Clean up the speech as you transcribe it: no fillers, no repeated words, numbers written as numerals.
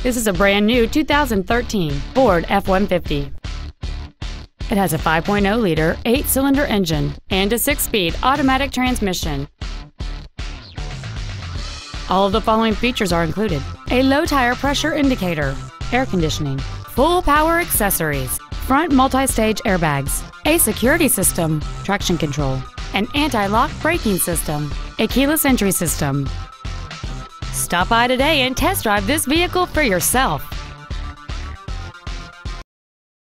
This is a brand new 2013 Ford F-150. It has a 5.0-liter, 8-cylinder engine and a 6-speed automatic transmission. All of the following features are included: a low tire pressure indicator, air conditioning, full power accessories, front multi-stage airbags, a security system, traction control, an anti-lock braking system, a keyless entry system. Stop by today and test drive this vehicle for yourself.